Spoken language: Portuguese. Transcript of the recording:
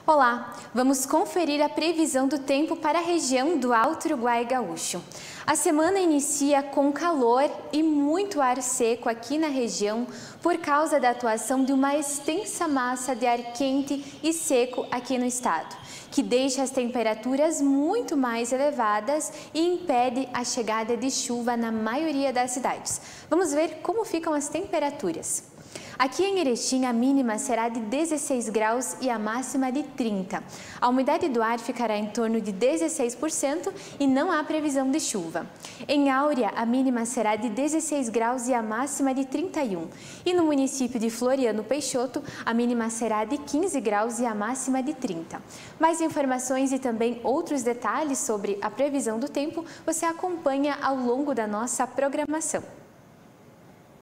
Olá, vamos conferir a previsão do tempo para a região do Alto Uruguai Gaúcho. A semana inicia com calor e muito ar seco aqui na região por causa da atuação de uma extensa massa de ar quente e seco aqui no estado, que deixa as temperaturas muito mais elevadas e impede a chegada de chuva na maioria das cidades. Vamos ver como ficam as temperaturas. Aqui em Erechim, a mínima será de 16 graus e a máxima de 30. A umidade do ar ficará em torno de 16% e não há previsão de chuva. Em Áurea, a mínima será de 16 graus e a máxima de 31. E no município de Floriano Peixoto, a mínima será de 15 graus e a máxima de 30. Mais informações e também outros detalhes sobre a previsão do tempo você acompanha ao longo da nossa programação.